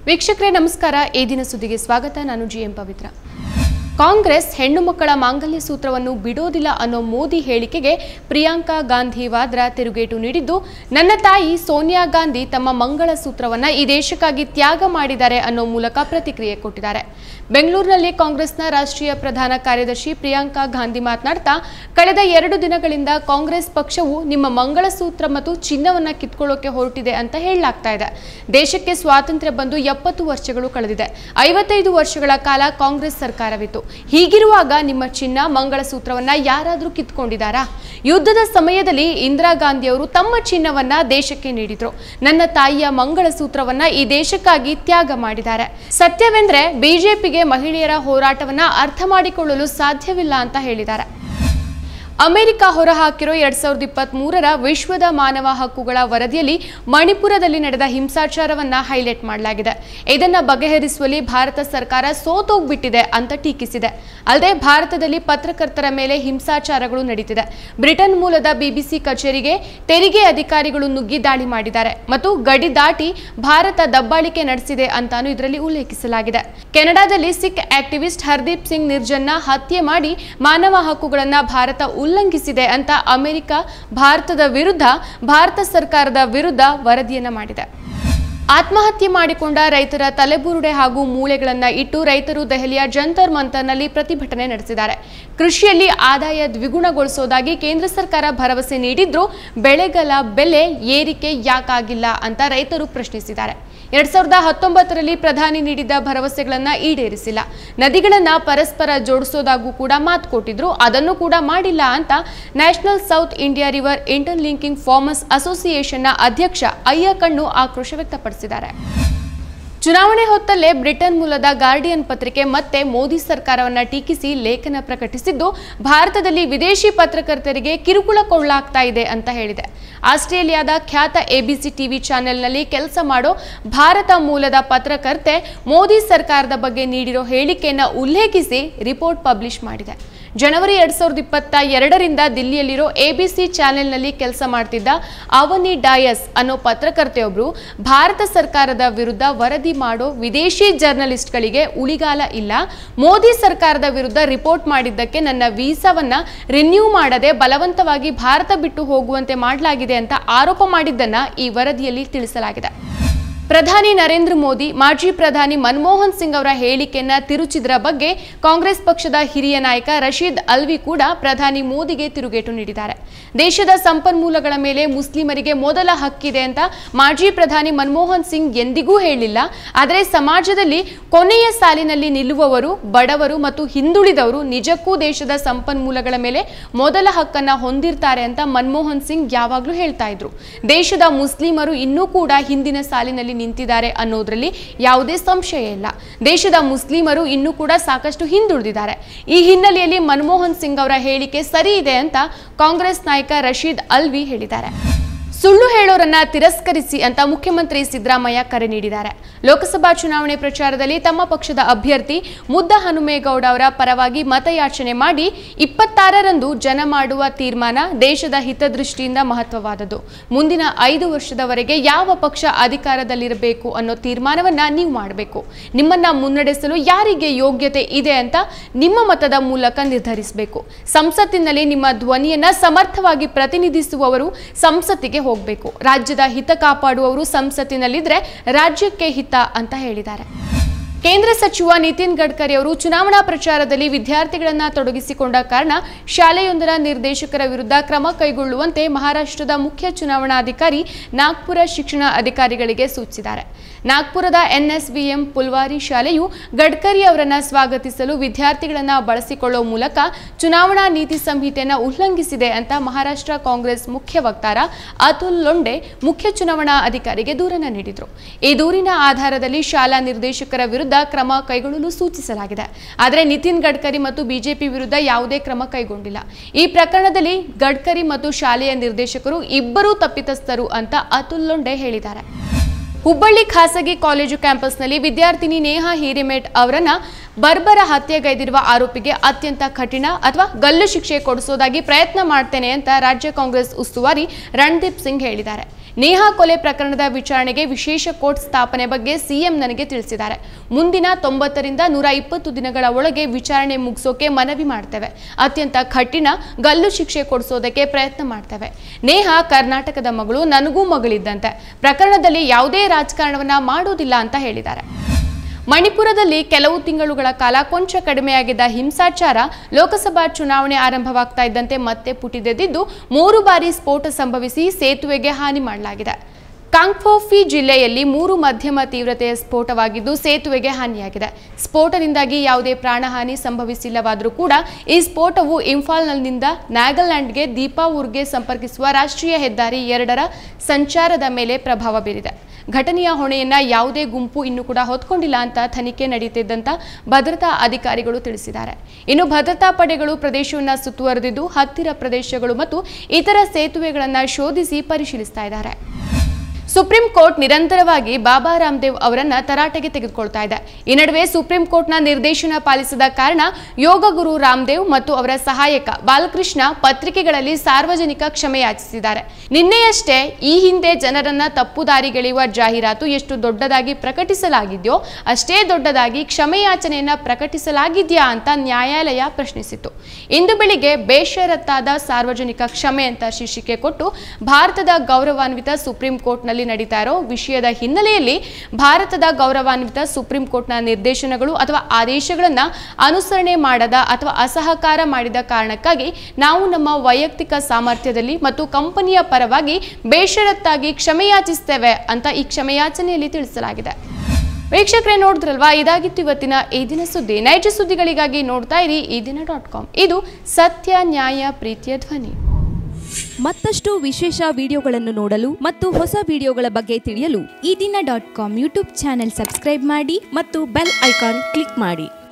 ವೀಕ್ಷಕರೇ ನಮಸ್ಕಾರ. ಈ ದಿನ ಸುದ್ದಿಗೆ ಸ್ವಾಗತ. ನಾನು ಜಿಎಂ ಪವಿತ್ರ. ಕಾಂಗ್ರೆಸ್ ಹೆಣ್ಣು ಮಕ್ಕಳ ಮಾಂಗಲ್ಯ ಸೂತ್ರವನ್ನು ಬಿಡೋದಿಲ್ಲ ಅನ್ನೋ ಮೋದಿ ಹೇಳಿಕೆಗೆ ಪ್ರಿಯಾಂಕಾ ಗಾಂಧಿ ವಾದ್ರಾ ತಿರುಗೇಟು ನೀಡಿದ್ದು, ನನ್ನ ತಾಯಿ ಸೋನಿಯಾ ಗಾಂಧಿ ತಮ್ಮ ಮಂಗಳ ಸೂತ್ರವನ್ನ ಈ ದೇಶಕ್ಕಾಗಿ ತ್ಯಾಗ ಮಾಡಿದ್ದಾರೆ ಅನ್ನೋ ಮೂಲಕ ಪ್ರತಿಕ್ರಿಯೆ ಕೊಟ್ಟಿದ್ದಾರೆ. ಬೆಂಗಳೂರಿನಲ್ಲಿ ಕಾಂಗ್ರೆಸ್ನ ರಾಷ್ಟ್ರೀಯ ಪ್ರಧಾನ ಕಾರ್ಯದರ್ಶಿ ಪ್ರಿಯಾಂಕಾ ಗಾಂಧಿ ಮಾತನಾಡ್ತಾ, ಕಳೆದ 2 ದಿನಗಳಿಂದ ಕಾಂಗ್ರೆಸ್ ಪಕ್ಷವು ನಿಮ್ಮ ಮಂಗಳಸೂತ್ರ ಮತ್ತು ಚಿನ್ನವನ್ನ ಕಿತ್ಕೊಳ್ಳೋಕೆ ಹೊರಟಿದೆ ಅಂತ ಹೇಳಲಾಗ್ತಾ ಇದೆ. ದೇಶಕ್ಕೆ ಸ್ವಾತಂತ್ರ್ಯ ಬಂದು 70 ವರ್ಷಗಳು ಕಳೆದಿದೆ. 55 ವರ್ಷಗಳ ಕಾಲ ಕಾಂಗ್ರೆಸ್ ಸರ್ಕಾರವಿತ್ತು. ಹೀಗಿರುವಾಗ ನಿಮ್ಮ ಚಿನ್ನ ಮಂಗಳಸೂತ್ರವನ್ನ ಯಾರಾದರೂ ಕಿತ್ಕೊಂಡಿದ್ದಾರಾ? ಯುದ್ಧದ ಸಮಯದಲ್ಲಿ ಇಂದಿರಾ ಗಾಂಧಿ ಅವರು ತಮ್ಮ ಚಿನ್ನವನ್ನ ದೇಶಕ್ಕೆ ನೀಡಿದ್ರು. ನನ್ನ ತಾಯಿಯ ಮಂಗಳಸೂತ್ರವನ್ನ ಈ ದೇಶಕ್ಕಾಗಿ ತ್ಯಾಗ ಮಾಡಿದ್ದಾರೆ. ಸತ್ಯವೆಂದ್ರೆ ಬಿಜೆಪಿಗೆ ಮಹಿಳೆಯರ ಹೋರಾಟವನ್ನ ಅರ್ಥ ಮಾಡಿಕೊಳ್ಳಲು ಸಾಧ್ಯವಿಲ್ಲ ಅಂತ ಹೇಳಿದ್ದಾರೆ. ಅಮೆರಿಕ ಹೊರಹಾಕಿರೋ 2023ರ ವಿಶ್ವದ ಮಾನವ ಹಕ್ಕುಗಳ ವರದಿಯಲ್ಲಿ ಮಣಿಪುರದಲ್ಲಿ ನಡೆದ ಹಿಂಸಾಚಾರವನ್ನ ಹೈಲೈಟ್ ಮಾಡಲಾಗಿದೆ. ಇದನ್ನ ಬಗೆಹರಿಸುವಲ್ಲಿ ಭಾರತ ಸರ್ಕಾರ ಸೋತೋಗ್ಬಿಟ್ಟಿದೆ ಅಂತ ಟೀಕಿಸಿದೆ. ಅಲ್ಲದೆ ಭಾರತದಲ್ಲಿ ಪತ್ರಕರ್ತರ ಮೇಲೆ ಹಿಂಸಾಚಾರಗಳು ನಡೀತಿದೆ. ಬ್ರಿಟನ್ ಮೂಲದ ಬಿಬಿಸಿ ಕಚೇರಿಗೆ ತೆರಿಗೆ ಅಧಿಕಾರಿಗಳು ನುಗ್ಗಿ ದಾಳಿ ಮಾಡಿದ್ದಾರೆ ಮತ್ತು ಗಡಿ ದಾಟಿ ಭಾರತ ದಬ್ಬಾಳಿಕೆ ನಡೆಸಿದೆ ಅಂತಾನು ಇದರಲ್ಲಿ ಉಲ್ಲೇಖಿಸಲಾಗಿದೆ. ಕೆನಡಾದಲ್ಲಿ ಸಿಖ್ ಆಕ್ಟಿವಿಸ್ಟ್ ಹರ್ದೀಪ್ ಸಿಂಗ್ ನಿರ್ಜನ್ನ ಹತ್ಯೆ ಮಾಡಿ ಮಾನವ ಹಕ್ಕುಗಳನ್ನ ಭಾರತ ಉಲ್ಲಂಘಿಸಿದೆ ಅಂತ ಅಮೆರಿಕ ಭಾರತ ಸರ್ಕಾರದ ವಿರುದ್ಧ ವರದಿಯನ್ನ ಮಾಡಿದೆ. ಆತ್ಮಹತ್ಯೆ ಮಾಡಿಕೊಂಡ ರೈತರ ತಲೆಬುರುಡೆ ಹಾಗೂ ಮೂಳೆಗಳನ್ನ ಇಟ್ಟು ರೈತರು ದೆಹಲಿಯ ಜಂತರ್ ಮಂತರ್ನಲ್ಲಿ ಪ್ರತಿಭಟನೆ ನಡೆಸಿದ್ದಾರೆ. ಕೃಷಿಯಲ್ಲಿ ಆದಾಯ ದ್ವಿಗುಣಗೊಳಿಸೋದಾಗಿ ಕೇಂದ್ರ ಸರ್ಕಾರ ಭರವಸೆ ನೀಡಿದ್ರೂ ಬೆಳೆಗಳ ಬೆಲೆ ಏರಿಕೆ ಯಾಕಾಗಿಲ್ಲ ಅಂತ ರೈತರು ಪ್ರಶ್ನಿಸಿದ್ದಾರೆ. 2019ರಲ್ಲಿ ಪ್ರಧಾನಿ ನೀಡಿದ್ದ ಭರವಸೆಗಳನ್ನ ಈಡೇರಿಸಿಲ್ಲ. ನದಿಗಳನ್ನ ಪರಸ್ಪರ ಜೋಡಿಸೋದಾಗೂ ಕೂಡ ಮಾತು ಕೊಟ್ಟಿದ್ರು, ಅದನ್ನು ಕೂಡ ಮಾಡಿಲ್ಲ ಅಂತ national south India river interlinking farmers ಅಸೋಸಿಯೇಷನ್ನ ಅಧ್ಯಕ್ಷ ಅಯ್ಯಕಣ್ಣು ಆಕ್ರೋಶ ವ್ಯಕ್ತಪಡಿಸಿದ್ದಾರೆ. ಚುನಾವಣೆ ಹೊತ್ತಲ್ಲೇ ಬ್ರಿಟನ್ ಮೂಲದ ಗಾರ್ಡಿಯನ್ ಪತ್ರಿಕೆ ಮತ್ತೆ ಮೋದಿ ಸರ್ಕಾರವನ್ನ ಟೀಕಿಸಿ ಲೇಖನ ಪ್ರಕಟಿಸಿದ್ದು, ಭಾರತದಲ್ಲಿ ವಿದೇಶಿ ಪತ್ರಕರ್ತರಿಗೆ ಕಿರುಕುಳ ಕೊಳ್ಳಲಾಗ್ತಾ ಇದೆ ಅಂತ ಹೇಳಿದೆ. ಆಸ್ಟ್ರೇಲಿಯಾದ ಖ್ಯಾತ ABC ಟಿವಿ ಚಾನೆಲ್ನಲ್ಲಿ ಕೆಲಸ ಮಾಡೋ ಭಾರತ ಮೂಲದ ಪತ್ರಕರ್ತೆ ಮೋದಿ ಸರ್ಕಾರದ ಬಗ್ಗೆ ನೀಡಿರೋ ಹೇಳಿಕೆಯನ್ನ ಉಲ್ಲೇಖಿಸಿ ರಿಪೋರ್ಟ್ ಪಬ್ಲಿಷ್ ಮಾಡಿದೆ. ಜನವರಿ 2022ರಿಂದ ದಿಲ್ಲಿಯಲ್ಲಿರೋ ABC ಚಾನೆಲ್ನಲ್ಲಿ ಕೆಲಸ ಮಾಡ್ತಿದ್ದ ಅವನಿ ಡಯಸ್ ಅನ್ನೋ ಪತ್ರಕರ್ತೆಯೊಬ್ಬರು ಭಾರತ ಸರ್ಕಾರದ ವಿರುದ್ಧ ವರದಿ ಮಾಡೋ ವಿದೇಶಿ ಜರ್ನಲಿಸ್ಟ್ಗಳಿಗೆ ಉಳಿಗಾಲ ಇಲ್ಲ, ಮೋದಿ ಸರ್ಕಾರದ ವಿರುದ್ಧ ರಿಪೋರ್ಟ್ ಮಾಡಿದ್ದಕ್ಕೆ ನನ್ನ ವೀಸಾವನ್ನ ರಿನ್ಯೂ ಮಾಡದೆ ಬಲವಂತವಾಗಿ ಭಾರತ ಬಿಟ್ಟು ಹೋಗುವಂತೆ ಮಾಡಲಾಗಿದೆ ಅಂತ ಆರೋಪ ಮಾಡಿದ್ದನ್ನ ಈ ವರದಿಯಲ್ಲಿ ತಿಳಿಸಲಾಗಿದೆ. ಪ್ರಧಾನಿ ನರೇಂದ್ರ ಮೋದಿ ಮಾಜಿ ಪ್ರಧಾನಿ ಮನಮೋಹನ್ ಸಿಂಗ್ ಅವರ ಹೇಳಿಕೆಯನ್ನ ತಿರುಚಿದ್ರ ಬಗ್ಗೆ ಕಾಂಗ್ರೆಸ್ ಪಕ್ಷದ ಹಿರಿಯ ನಾಯಕ ರಶೀದ್ ಅಲ್ವಿ ಕೂಡ ಪ್ರಧಾನಿ ಮೋದಿಗೆ ತಿರುಗೇಟು ನೀಡಿದ್ದಾರೆ. ದೇಶದ ಸಂಪನ್ಮೂಲಗಳ ಮೇಲೆ ಮುಸ್ಲಿಮರಿಗೆ ಮೊದಲ ಹಕ್ಕಿದೆ ಅಂತ ಮಾಜಿ ಪ್ರಧಾನಿ ಮನಮೋಹನ್ ಸಿಂಗ್ ಎಂದಿಗೂ ಹೇಳಿಲ್ಲ. ಆದರೆ ಸಮಾಜದಲ್ಲಿ ಕೊನೆಯ ಸಾಲಿನಲ್ಲಿ ನಿಲ್ಲುವವರು, ಬಡವರು ಮತ್ತು ಹಿಂದುಳಿದವರು ನಿಜಕ್ಕೂ ದೇಶದ ಸಂಪನ್ಮೂಲಗಳ ಮೇಲೆ ಮೊದಲ ಹಕ್ಕನ್ನ ಹೊಂದಿರ್ತಾರೆ ಅಂತ ಮನಮೋಹನ್ ಸಿಂಗ್ ಯಾವಾಗಲೂ ಹೇಳ್ತಾ ಇದ್ರು. ದೇಶದ ಮುಸ್ಲಿಮರು ಇನ್ನೂ ಕೂಡ ಹಿಂದಿನ ಸಾಲಿನಲ್ಲಿ ನಿಂತಿದ್ದಾರೆ ಅನ್ನೋದ್ರಲ್ಲಿ ಯಾವುದೇ ಸಂಶಯ ಇಲ್ಲ. ದೇಶದ ಮುಸ್ಲಿಮರು ಇನ್ನೂ ಕೂಡ ಸಾಕಷ್ಟು ಹಿಂದುಳಿದಿದ್ದಾರೆ. ಈ ಹಿನ್ನೆಲೆಯಲ್ಲಿ ಮನಮೋಹನ್ ಸಿಂಗ್ ಅವರ ಹೇಳಿಕೆ ಸರಿ ಇದೆ ಅಂತ ಕಾಂಗ್ರೆಸ್ ನಾಯಕ ರಶೀದ್ ಅಲ್ವಿ ಹೇಳಿದ್ದಾರೆ. ಸುಳ್ಳು ಹೇಳೋರನ್ನ ತಿರಸ್ಕರಿಸಿ ಅಂತ ಮುಖ್ಯಮಂತ್ರಿ ಸಿದ್ದರಾಮಯ್ಯ ಕರೆ ನೀಡಿದ್ದಾರೆ. ಲೋಕಸಭಾ ಚುನಾವಣೆ ಪ್ರಚಾರದಲ್ಲಿ ತಮ್ಮ ಪಕ್ಷದ ಅಭ್ಯರ್ಥಿ ಮುದ್ದಹನುಮೇಗೌಡ ಅವರ ಪರವಾಗಿ ಮತಯಾಚನೆ ಮಾಡಿ 26ರಂದು ಜನ ಮಾಡುವ ತೀರ್ಮಾನ ದೇಶದ ಹಿತದೃಷ್ಟಿಯಿಂದ ಮಹತ್ವವಾದದ್ದು. ಮುಂದಿನ 5 ವರ್ಷದವರೆಗೆ ಯಾವ ಪಕ್ಷ ಅಧಿಕಾರದಲ್ಲಿರಬೇಕು ಅನ್ನೋ ತೀರ್ಮಾನವನ್ನ ನೀವು ಮಾಡಬೇಕು. ನಿಮ್ಮನ್ನ ಮುನ್ನಡೆಸಲು ಯಾರಿಗೆ ಯೋಗ್ಯತೆ ಇದೆ ಅಂತ ನಿಮ್ಮ ಮತದ ಮೂಲಕ ನಿರ್ಧರಿಸಬೇಕು. ಸಂಸತ್ತಿನಲ್ಲಿ ನಿಮ್ಮ ಧ್ವನಿಯನ್ನ ಸಮರ್ಥವಾಗಿ ಪ್ರತಿನಿಧಿಸುವವರು ಸಂಸತ್ತಿಗೆ ಹೋಗಬೇಕು. ರಾಜ್ಯದ ಹಿತ ಕಾಪಾಡುವವರು ಸಂಸತ್ತಿನಲ್ಲಿದ್ರೆ ರಾಜ್ಯಕ್ಕೆ ಹಿತ ಅಂತ ಹೇಳಿದ್ದಾರೆ. ಕೇಂದ್ರ ಸಚಿವ ನಿತಿನ್ ಗಡ್ಕರಿ ಅವರು ಚುನಾವಣಾ ಪ್ರಚಾರದಲ್ಲಿ ವಿದ್ಯಾರ್ಥಿಗಳನ್ನ ತೊಡಗಿಸಿಕೊಂಡ ಕಾರಣ ಶಾಲೆಯೊಂದರ ನಿರ್ದೇಶಕರ ವಿರುದ್ಧ ಕ್ರಮ ಕೈಗೊಳ್ಳುವಂತೆ ಮಹಾರಾಷ್ಟ್ರದ ಮುಖ್ಯ ಚುನಾವಣಾಧಿಕಾರಿ ನಾಗ್ಪುರ ಶಿಕ್ಷಣ ಅಧಿಕಾರಿಗಳಿಗೆ ಸೂಚಿಸಿದ್ದಾರೆ. ನಾಗ್ಪುರದ NSVM ಪುಲ್ವಾರಿ ಶಾಲೆಯು ಗಡ್ಕರಿ ಅವರನ್ನ ಸ್ವಾಗತಿಸಲು ವಿದ್ಯಾರ್ಥಿಗಳನ್ನ ಬಳಸಿಕೊಳ್ಳುವ ಮೂಲಕ ಚುನಾವಣಾ ನೀತಿ ಸಂಹಿತೆಯನ್ನು ಉಲ್ಲಂಘಿಸಿದೆ ಅಂತ ಮಹಾರಾಷ್ಟ್ರ ಕಾಂಗ್ರೆಸ್ ಮುಖ್ಯ ವಕ್ತಾರ ಅತುಲ್ ಲೊಂಡೆ ಮುಖ್ಯ ಚುನಾವಣಾ ಅಧಿಕಾರಿಗೆ ದೂರನ್ನ ನೀಡಿದರು. ಈ ದೂರಿನ ಆಧಾರದಲ್ಲಿ ಶಾಲಾ ನಿರ್ದೇಶಕರ ವಿರುದ್ಧ ಕ್ರಮ ಕೈಗೊಳ್ಳಲು ಸೂಚಿಸಲಾಗಿದೆ. ಆದರೆ ನಿತಿನ್ ಗಡ್ಕರಿ ಮತ್ತು ಬಿಜೆಪಿ ವಿರುದ್ಧ ಯಾವುದೇ ಕ್ರಮ ಕೈಗೊಂಡಿಲ್ಲ. ಈ ಪ್ರಕರಣದಲ್ಲಿ ಗಡ್ಕರಿ ಮತ್ತು ಶಾಲೆಯ ನಿರ್ದೇಶಕರು ಇಬ್ಬರೂ ತಪ್ಪಿತಸ್ಥರು ಅಂತ ಅತುಲ್ ಲೊಂಡೆ ಹೇಳಿದ್ದಾರೆ. ಹುಬ್ಬಳ್ಳಿ ಖಾಸಗಿ ಕಾಲೇಜು ಕ್ಯಾಂಪಸ್ನಲ್ಲಿ ವಿದ್ಯಾರ್ಥಿನಿ ನೇಹಾ ಹಿರೇಮೆಠ್ ಅವರನ್ನ ಬರ್ಬರ ಹತ್ಯೆಗೈದಿರುವ ಆರೋಪಿಗೆ ಅತ್ಯಂತ ಕಠಿಣ ಅಥವಾ ಗಲ್ಲು ಶಿಕ್ಷೆ ಕೊಡಿಸೋದಾಗಿ ಪ್ರಯತ್ನ ಮಾಡ್ತೇನೆ ಅಂತ ರಾಜ್ಯ ಕಾಂಗ್ರೆಸ್ ಉಸ್ತುವಾರಿ ರಣದೀಪ್ ಸಿಂಗ್ ಹೇಳಿದ್ದಾರೆ. ನೇಹಾ ಕೊಲೆ ಪ್ರಕರಣದ ವಿಚಾರಣೆಗೆ ವಿಶೇಷ ಕೋರ್ಟ್ ಸ್ಥಾಪನೆ ಬಗ್ಗೆ ಸಿಎಂ ನನಗೆ ತಿಳಿಸಿದ್ದಾರೆ. ಮುಂದಿನ 90 ರಿಂದ 120 ದಿನಗಳ ಒಳಗೆ ವಿಚಾರಣೆ ಮುಗಿಸೋಕೆ ಮನವಿ ಮಾಡ್ತೇವೆ. ಅತ್ಯಂತ ಕಠಿಣ ಗಲ್ಲು ಶಿಕ್ಷೆ ಕೊಡಿಸೋದಕ್ಕೆ ಪ್ರಯತ್ನ ಮಾಡ್ತೇವೆ. ನೇಹಾ ಕರ್ನಾಟಕದ ಮಗಳು, ನನಗೂ ಮಗಳಿದ್ದಂತೆ. ಪ್ರಕರಣದಲ್ಲಿ ಯಾವುದೇ ರಾಜಕಾರಣವನ್ನ ಮಾಡೋದಿಲ್ಲ ಅಂತ ಹೇಳಿದ್ದಾರೆ. ಮಣಿಪುರದಲ್ಲಿ ಕೆಲವು ತಿಂಗಳುಗಳ ಕಾಲ ಕೊಂಚ ಕಡಿಮೆಯಾಗಿದ್ದ ಹಿಂಸಾಚಾರ ಲೋಕಸಭಾ ಚುನಾವಣೆ ಆರಂಭವಾಗ್ತಾ ಇದ್ದಂತೆ ಮತ್ತೆ ಪುಟಿದೆದ್ದಿದ್ದು 3 ಬಾರಿ ಸ್ಫೋಟ ಸಂಭವಿಸಿ ಸೇತುವೆಗೆ ಹಾನಿ ಮಾಡಲಾಗಿದೆ. ಕಾಂಗ್ಫೋಫಿ ಜಿಲ್ಲೆಯಲ್ಲಿ 3 ಮಧ್ಯಮ ತೀವ್ರತೆಯ ಸ್ಫೋಟವಾಗಿದ್ದು ಸೇತುವೆಗೆ ಹಾನಿಯಾಗಿದೆ. ಸ್ಫೋಟದಿಂದಾಗಿ ಯಾವುದೇ ಪ್ರಾಣಹಾನಿ ಸಂಭವಿಸಿಲ್ಲವಾದರೂ ಕೂಡ ಈ ಸ್ಫೋಟವು ಇಂಫಾಲ್ನಿಂದ ನಾಗಾಲ್ಯಾಂಡ್ಗೆ ದೀಪಾವೂರ್ಗೆ ಸಂಪರ್ಕಿಸುವ ರಾಷ್ಟ್ರೀಯ ಹೆದ್ದಾರಿ 2ರ ಸಂಚಾರದ ಮೇಲೆ ಪ್ರಭಾವ ಬೀರಿದೆ. ಘಟನೆಯ ಹೊಣೆಯನ್ನ ಯಾವುದೇ ಗುಂಪು ಇನ್ನೂ ಕೂಡ ಹೊತ್ಕೊಂಡಿಲ್ಲ ಅಂತ ತನಿಖೆ ನಡೆಯುತ್ತಿದ್ದಂತ ಭದ್ರತಾ ಅಧಿಕಾರಿಗಳು ತಿಳಿಸಿದ್ದಾರೆ. ಇನ್ನು ಭದ್ರತಾ ಪಡೆಗಳು ಪ್ರದೇಶವನ್ನು ಸುತ್ತುವರೆದಿದ್ದು ಹತ್ತಿರ ಪ್ರದೇಶಗಳು ಮತ್ತು ಇತರ ಸೇತುವೆಗಳನ್ನು ಶೋಧಿಸಿ ಪರಿಶೀಲಿಸ್ತಾ ಇದ್ದಾರೆ. ಸುಪ್ರೀಂ ಕೋರ್ಟ್ ನಿರಂತರವಾಗಿ ಬಾಬಾ ರಾಮದೇವ್ ಅವರನ್ನ ತರಾಟೆಗೆ ತೆಗೆದುಕೊಳ್ತಾ ಇದೆ. ಈ ನಡುವೆ ಸುಪ್ರೀಂ ಕೋರ್ಟ್ನ ನಿರ್ದೇಶನ ಪಾಲಿಸದ ಕಾರಣ ಯೋಗ ಗುರು ರಾಮದೇವ್ ಮತ್ತು ಅವರ ಸಹಾಯಕ ಬಾಲಕೃಷ್ಣ ಪತ್ರಿಕೆಗಳಲ್ಲಿ ಸಾರ್ವಜನಿಕ ಕ್ಷಮೆ ಯಾಚಿಸಿದ್ದಾರೆ. ನಿನ್ನೆಯಷ್ಟೇ ಈ ಹಿಂದೆ ಜನರನ್ನ ತಪ್ಪುದಾರಿಗೆಳೆಯುವ ಜಾಹೀರಾತು ಎಷ್ಟು ದೊಡ್ಡದಾಗಿ ಪ್ರಕಟಿಸಲಾಗಿದೆಯೋ ಅಷ್ಟೇ ದೊಡ್ಡದಾಗಿ ಕ್ಷಮೆಯಾಚನೆಯನ್ನ ಪ್ರಕಟಿಸಲಾಗಿದೆಯಾ ಅಂತ ನ್ಯಾಯಾಲಯ ಪ್ರಶ್ನಿಸಿತು. ಇಂದು ಬೆಳಿಗ್ಗೆ ಬೇಷರತ್ತಾದ ಸಾರ್ವಜನಿಕ ಕ್ಷಮೆ ಅಂತ ಶೀರ್ಷಿಕೆ ಕೊಟ್ಟು ಭಾರತದ ಗೌರವಾನ್ವಿತ ಸುಪ್ರೀಂ ಕೋರ್ಟ್ನಲ್ಲಿ ನಡೀತಾ ಇರೋ ವಿಷಯದ ಹಿನ್ನೆಲೆಯಲ್ಲಿ ಭಾರತದ ಗೌರವಾನ್ವಿತ ಸುಪ್ರೀಂ ಕೋರ್ಟ್ನ ನಿರ್ದೇಶನಗಳು ಅಥವಾ ಆದೇಶಗಳನ್ನು ಅನುಸರಣೆ ಮಾಡದ ಅಥವಾ ಅಸಹಕಾರ ಮಾಡಿದ ಕಾರಣಕ್ಕಾಗಿ ನಾವು ನಮ್ಮ ವೈಯಕ್ತಿಕ ಸಾಮರ್ಥ್ಯದಲ್ಲಿ ಮತ್ತು ಕಂಪನಿಯ ಪರವಾಗಿ ಬೇಷರತ್ತಾಗಿ ಕ್ಷಮೆಯಾಚಿಸುತ್ತೇವೆ ಅಂತ ಈ ಕ್ಷಮೆಯಾಚನೆಯಲ್ಲಿ ತಿಳಿಸಲಾಗಿದೆ. ವೀಕ್ಷಕರೇ, ನೋಡಿದ್ರಲ್ವಾ, ಇದಾಗಿತ್ತು ಇವತ್ತಿನ ಈ ದಿನ ಸುದ್ದಿ. ನೈಜ ಸುದ್ದಿಗಳಿಗಾಗಿ ನೋಡ್ತಾ ಇರಿ ಈದಿನ.com. ಇದು ಸತ್ಯ, ನ್ಯಾಯ, ಪ್ರೀತಿಯ ಧ್ವನಿ. ಮತ್ತಷ್ಟು ವಿಶೇಷ ವಿಡಿಯೋಗಳನ್ನು ನೋಡಲು ಮತ್ತು ಹೊಸ ವಿಡಿಯೋಗಳ ಬಗ್ಗೆ ತಿಳಿಯಲು ಈದಿನ.com ಯೂಟ್ಯೂಬ್ ಚಾನೆಲ್ ಸಬ್ಸ್ಕ್ರೈಬ್ ಮಾಡಿ ಮತ್ತು ಬೆಲ್ ಐಕಾನ್ ಕ್ಲಿಕ್ ಮಾಡಿ.